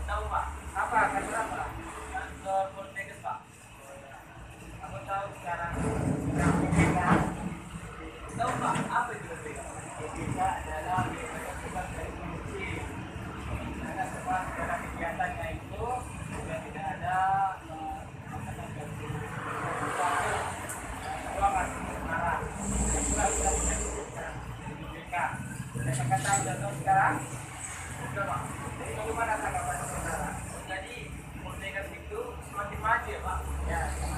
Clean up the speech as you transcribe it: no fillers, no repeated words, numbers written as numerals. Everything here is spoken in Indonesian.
Tahu Pak? Apa? Kantor apa? Kantor Poltekkes Pak. Aku tahu sekarang sudah PPK. Tahu Pak? Apa itu PPK? PPK adalah kewajiban dari polisi. Karena semua segala kegiatannya itu sudah tidak ada makanan sesuatu dua masih marah. Itulah sudah disebutkan PPK. Saya tahu dan tahu sekarang. Sudah Pak. Jadi bagaimana tanggapan saudara? Jadi Poltekkes itu semakin maju ya Pak? Ya.